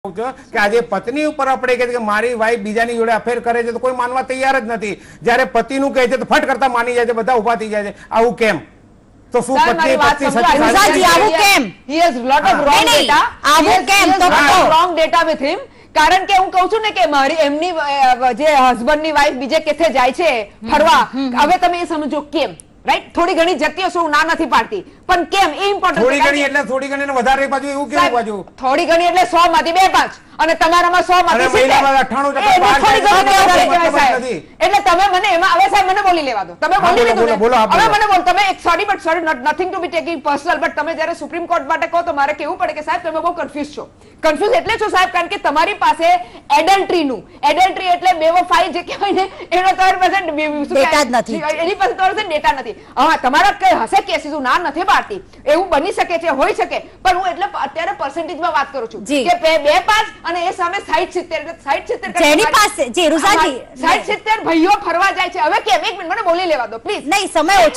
કે આજે પત્ની ઉપર આપણે કહે કે મારી વાઈફ બીજાની જોડે અફેર કરે છે તો કોઈ માનવા તૈયાર જ નથી, જ્યારે પતિનું કહે છે તો ફટ કરતા માની જાય છે, બધા ઉભા થઈ જાય છે. આવું કેમ? તો શું પત્ની રૂઝાજી આવું કેમ? He has lot of wrong data. આવું કેમ? તો wrong data with him. કારણ કે હું કહું છું ને કે મારી એમની જે હસબન્ડ ની વાઈફ બીજે કેથે જાય છે ફરવા, હવે તમે એ સમજો કેમ, રાઈટ? થોડી ઘણી જતી હશે, હું ના નથી પાડતી, પણ કેમ એ ઇમ્પોર્ટન્ટ. થોડી ઘણી એટલે થોડી ઘણી વધારે બાજુ એવું કેવું બાજુ? થોડી ઘણી એટલે 100 માંથી 2-5 અને તમારામાં 100 માંથી 70. એટલે તમે મને એમાં હવે સાહેબ મને બોલી લેવા દો. તમે બોલી લીધું હવે મને બોલ. તમે એક sorry nothing to be taking personal, but તમે જ્યારે સુપ્રીમ કોર્ટ માટે કહો તો મારે કેવું પડે કે સાહેબ તમે બહુ કન્ફ્યુઝ છો. કન્ફ્યુઝ એટલે છો સાહેબ કારણ કે તમારી પાસે એડલ્ટરી એટલે બેવફાઈ જે કહેવાય ને એનો તમારી પાસે ડેટા જ નથી, એની પાસે તમારી પાસે ડેટા નથી. હા તમારા કઈ હશે કેસીસ, હું ના નથી પાડતી, એવું બની શકે છે, હોઈ શકે, પણ હું એટલે અત્યારે પર્સન્ટેજમાં વાત કરું છું કે 2-5 અને એ સામે 60-70 જેની પાસે જી રૂઝાજી 60-70 ભાઈઓ ફરવા જાય છે. હવે કેમ? એક મિનિટ મને બોલી લેવા દો પ્લીઝ. નહીં, સમય